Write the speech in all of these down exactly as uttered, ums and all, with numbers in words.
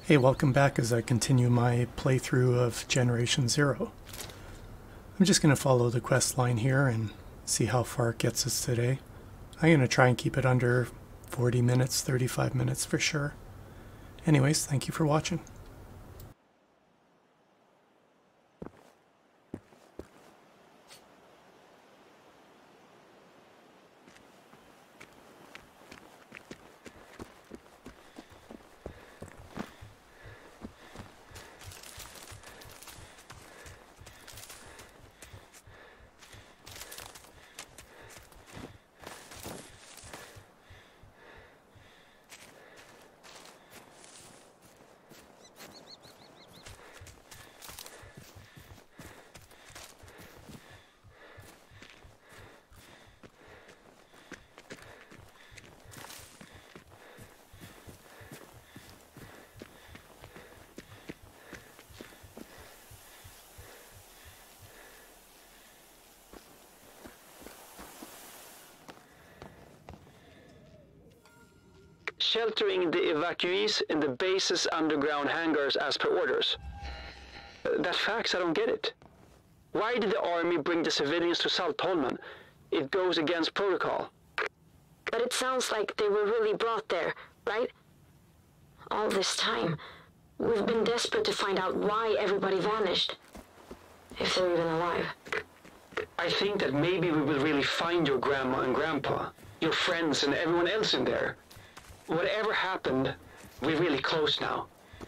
Hey, welcome back as I continue my playthrough of Generation Zero. I'm just going to follow the quest line here and see how far it gets us today. I'm going to try and keep it under forty minutes, thirty-five minutes for sure. Anyways, thank you for watching. Sheltering the evacuees in the base's underground hangars as per orders. Uh, that facts, I don't get it. Why did the army bring the civilians to Saltholmen? It goes against protocol. But it sounds like they were really brought there, right? All this time, we've been desperate to find out why everybody vanished. If they're even alive. I think that maybe we will really find your grandma and grandpa, your friends and everyone else in there. Whatever happened, we're really close now.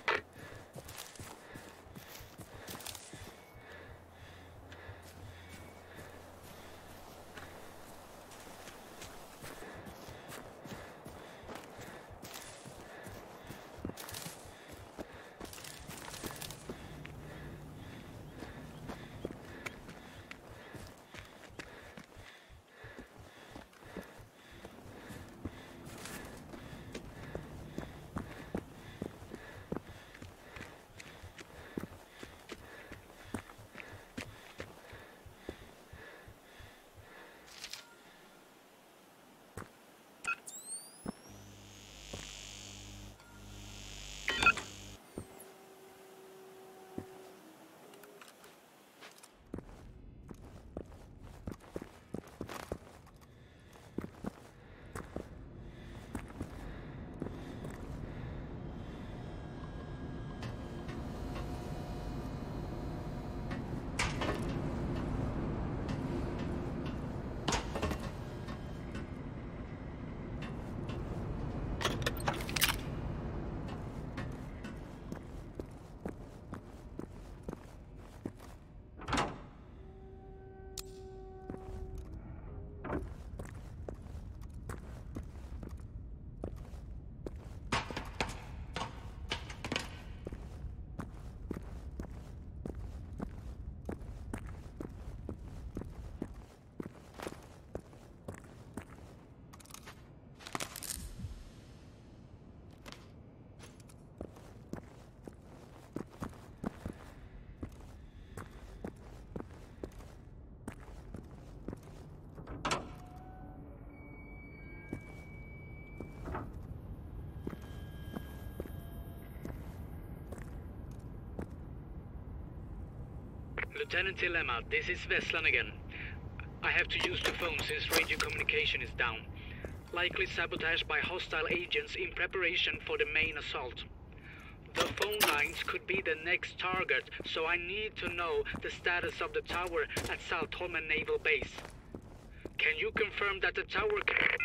Lieutenant Dilemma, this is Veslan again. I have to use the phone since radio communication is down. Likely sabotaged by hostile agents in preparation for the main assault. The phone lines could be the next target, so I need to know the status of the tower at Saltholmen Naval Base. Can you confirm that the tower...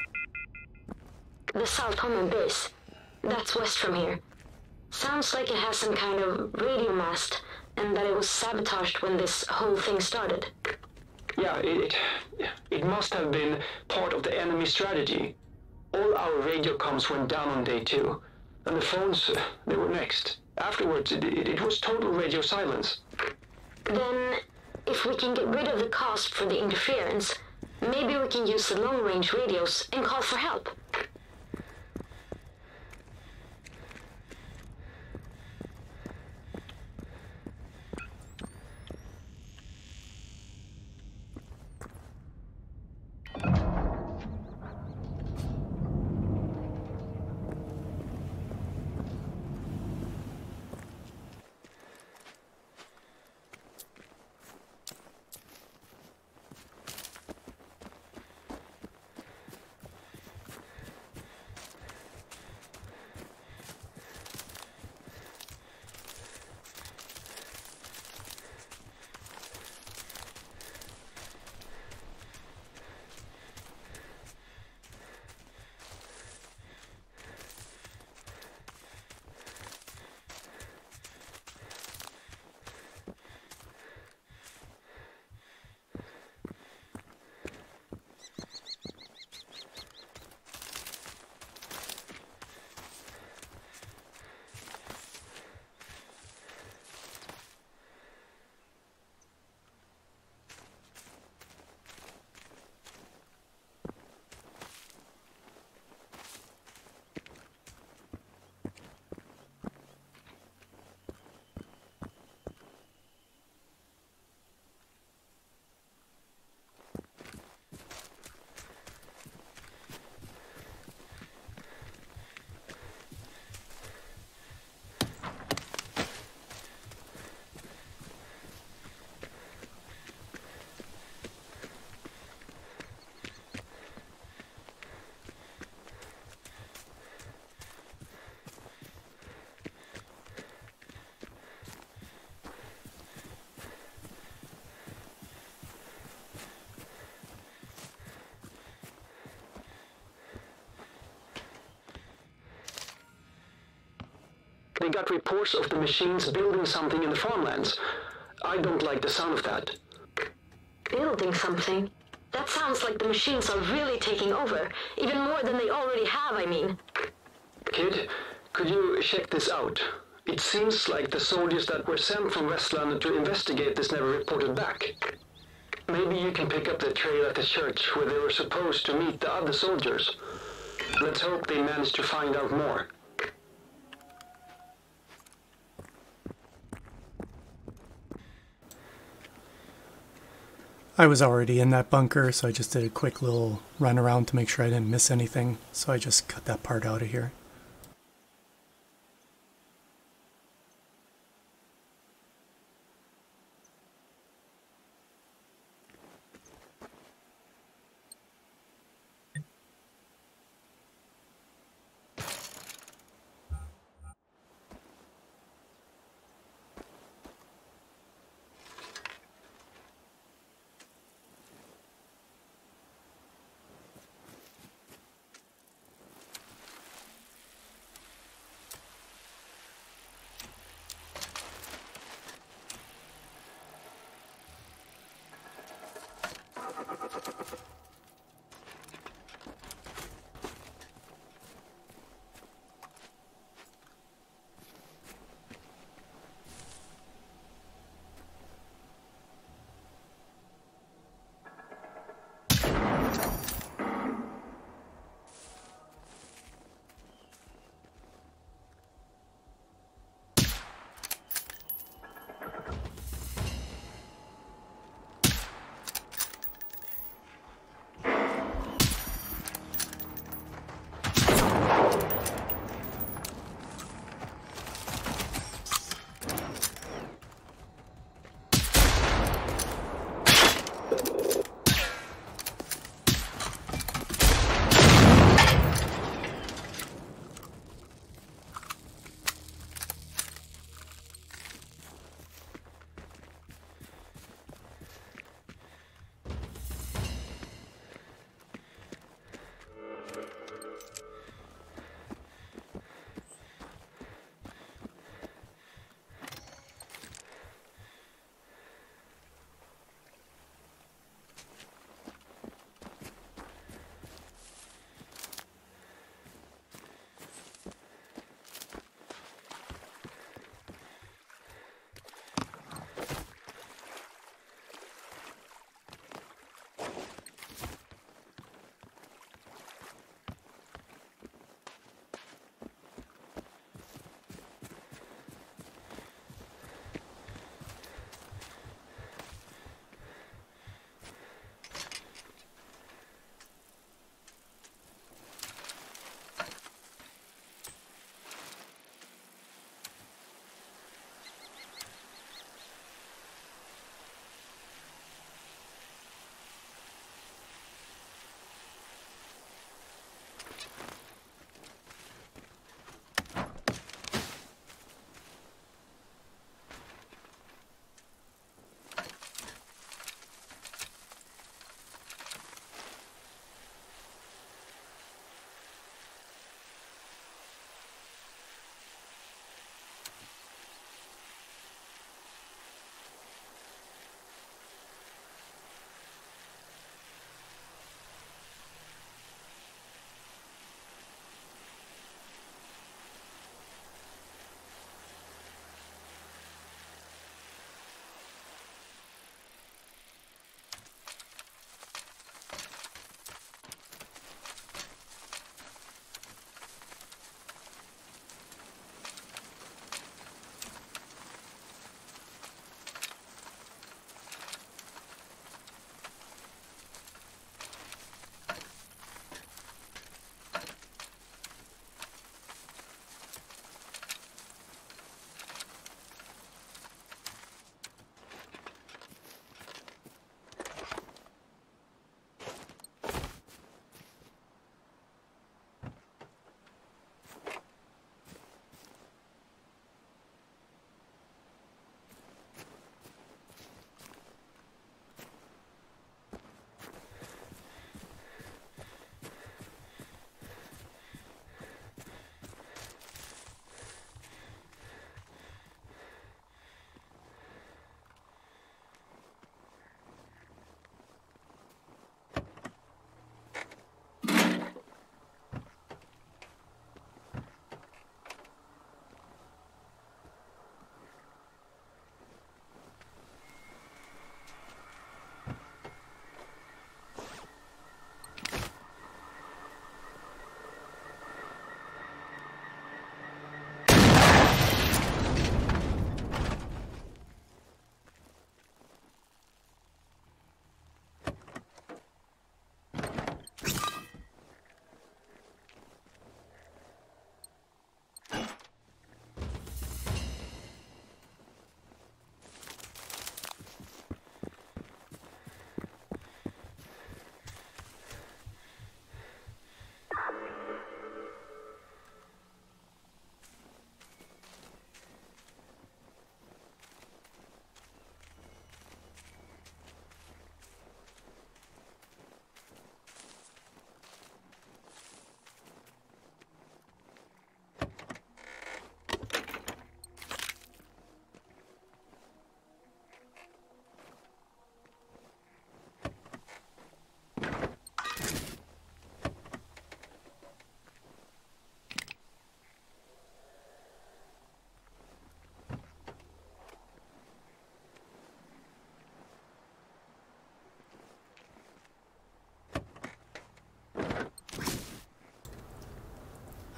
The Saltholmen Base. That's west from here. Sounds like it has some kind of radio mast, and that it was sabotaged when this whole thing started. Yeah, it, it must have been part of the enemy strategy. All our radio comms went down on day two, and the phones, they were next. Afterwards, it, it, it was total radio silence. Then, if we can get rid of the cost for the interference, maybe we can use the long-range radios and call for help. They got reports of the machines building something in the farmlands. I don't like the sound of that. Building something? That sounds like the machines are really taking over. Even more than they already have, I mean. Kid, could you check this out? It seems like the soldiers that were sent from Westland to investigate this never reported back. Maybe you can pick up the trail at the church where they were supposed to meet the other soldiers. Let's hope they manage to find out more. I was already in that bunker, so I just did a quick little run around to make sure I didn't miss anything. So I just cut that part out of here.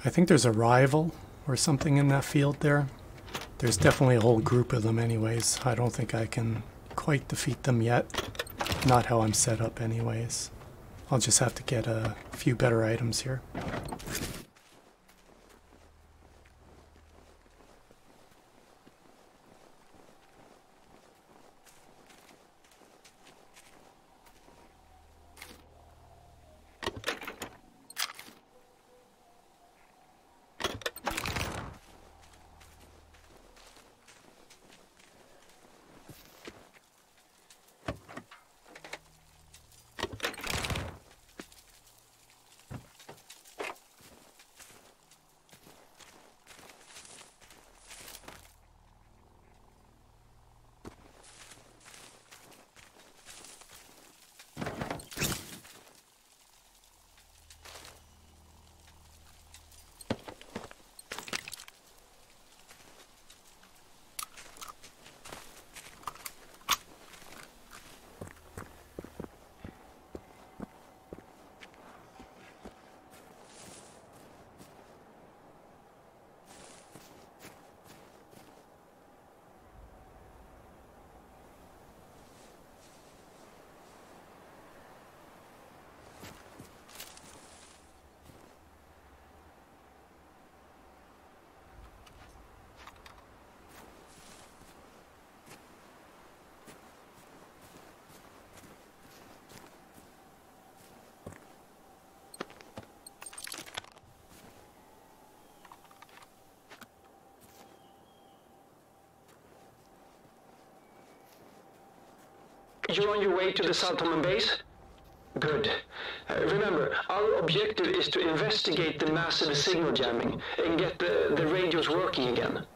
I think there's a rival or something in that field there. There's definitely a whole group of them anyways. I don't think I can quite defeat them yet. Not how I'm set up anyways. I'll just have to get a few better items here. You're on your way to the Saltholmen base? Good. Uh, remember, our objective is to investigate the massive signal jamming and get the, the radios working again.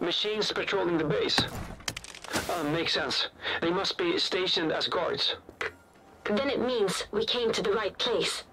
Machines patrolling the base. Uh, makes sense. They must be stationed as guards. Then it means we came to the right place.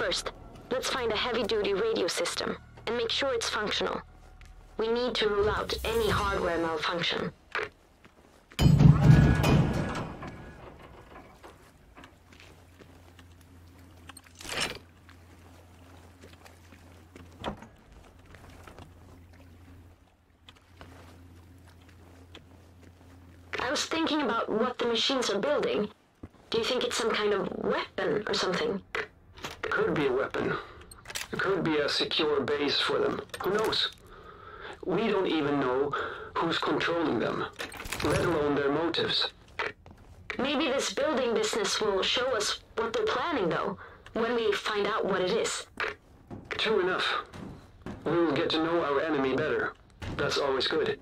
First, let's find a heavy-duty radio system and make sure it's functional. We need to rule out any hardware malfunction. I was thinking about what the machines are building. Do you think it's some kind of weapon or something? It could be a weapon. It could be a secure base for them. Who knows? We don't even know who's controlling them, let alone their motives. Maybe this building business will show us what they're planning, though, when we find out what it is. True enough. We will get to know our enemy better. That's always good.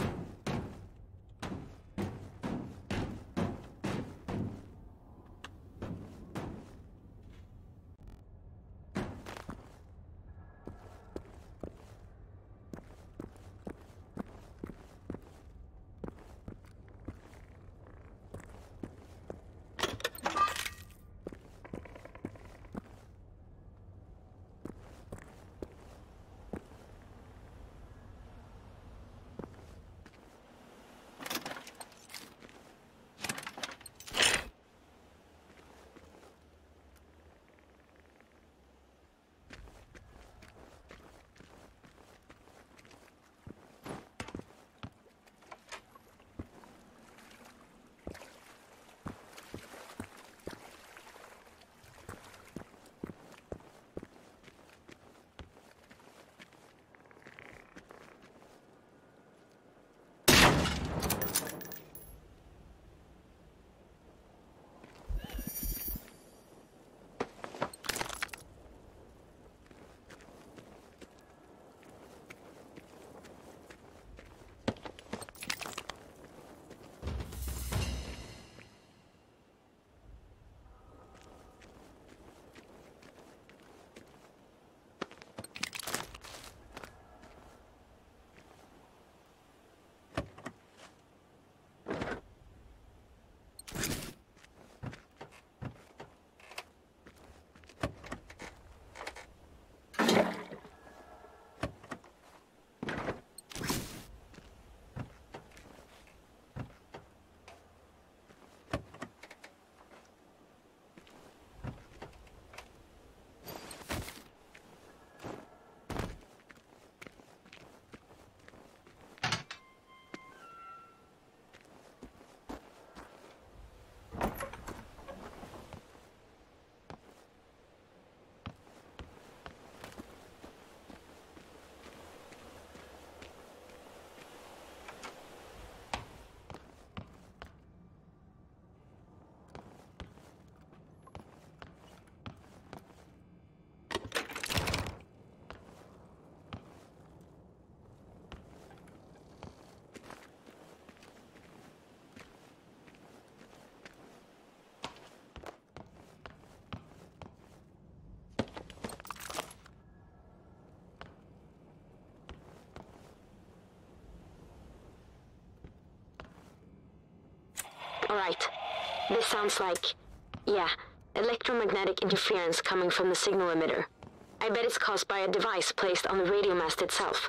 Alright. This sounds like, yeah, electromagnetic interference coming from the signal emitter. I bet it's caused by a device placed on the radio mast itself.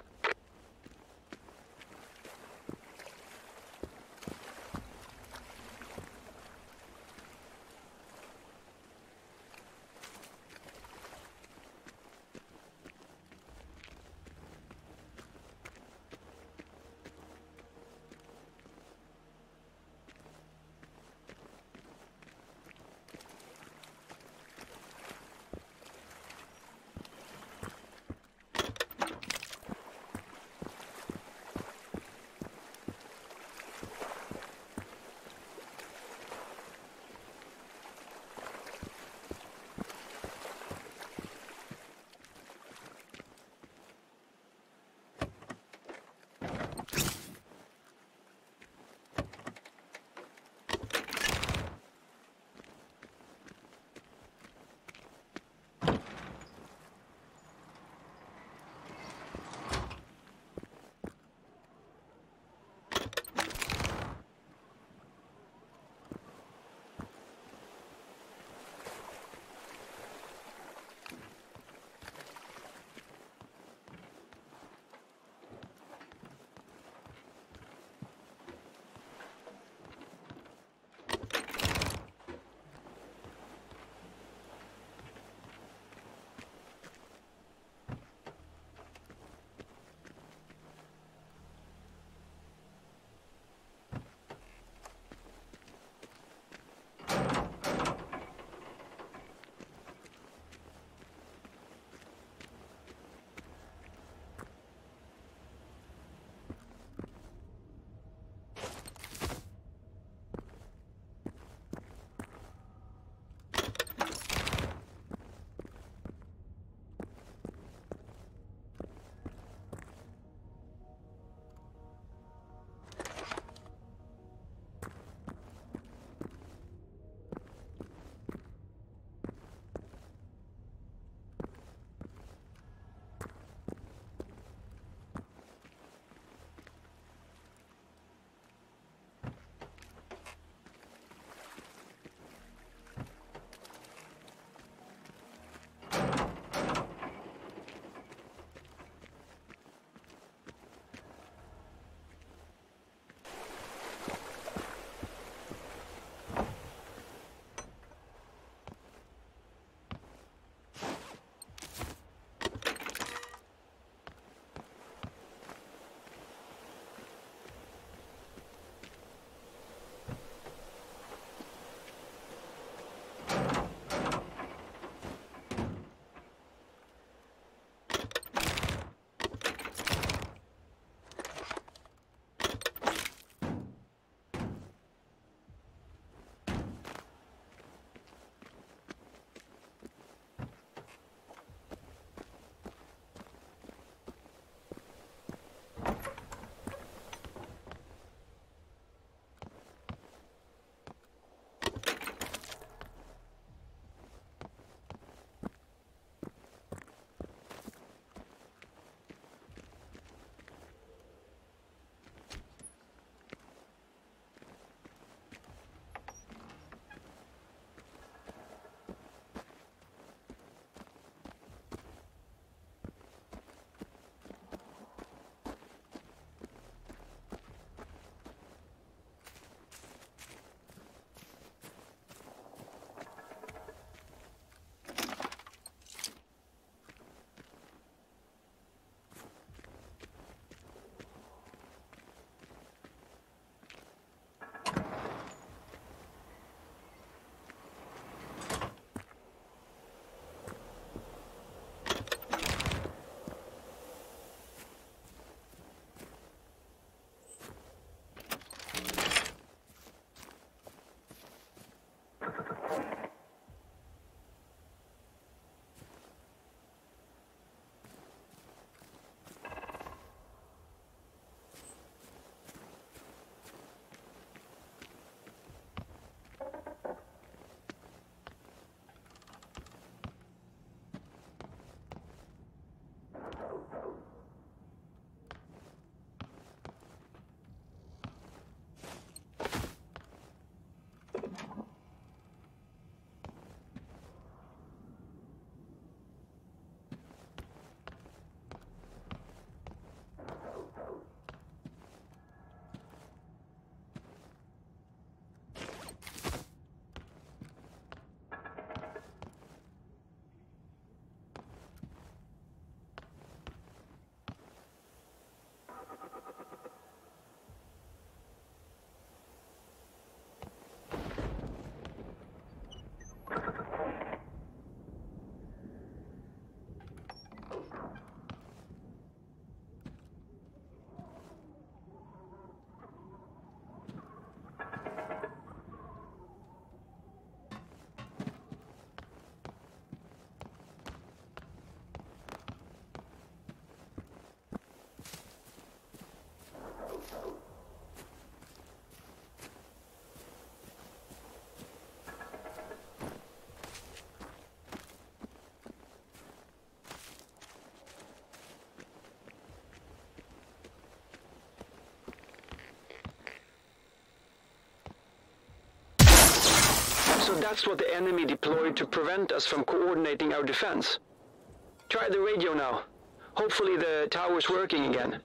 So that's what the enemy deployed to prevent us from coordinating our defense. Try the radio now. Hopefully the tower's working again.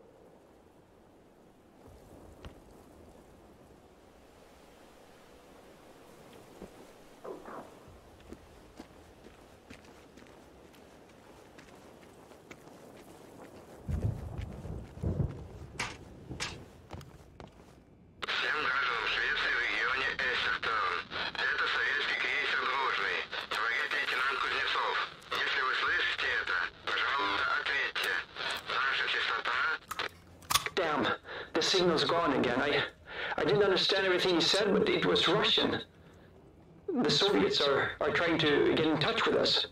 Damn, the signal's gone again. I, I didn't understand everything he said, but it was Russian. The Soviets are, are trying to get in touch with us.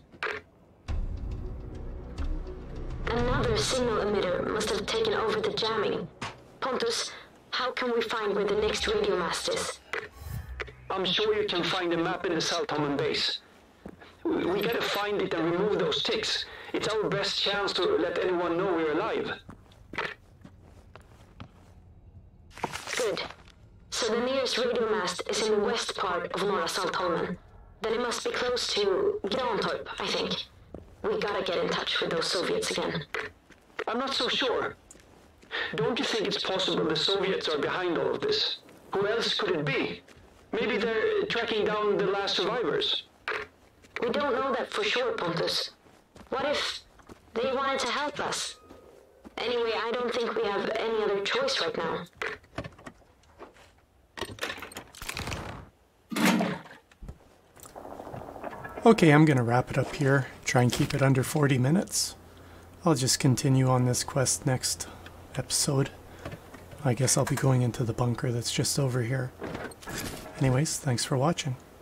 Another signal emitter must have taken over the jamming. Pontus, how can we find where the next radio mast is? I'm sure you can find a map in the Saltholmen base. We, we gotta find it and remove those ticks. It's our best chance to let anyone know we're alive. Good. So the nearest radio mast is in the west part of Norra Saltholmen. Then it must be close to Grantorp, I think. We gotta get in touch with those Soviets again. I'm not so sure. Don't you think it's possible the Soviets are behind all of this? Who else could it be? Maybe they're tracking down the last survivors. We don't know that for sure, Pontus. What if they wanted to help us? Anyway, I don't think we have any other choice right now. Okay, I'm going to wrap it up here. Try and keep it under forty minutes. I'll just continue on this quest next episode. I guess I'll be going into the bunker that's just over here. Anyways, thanks for watching.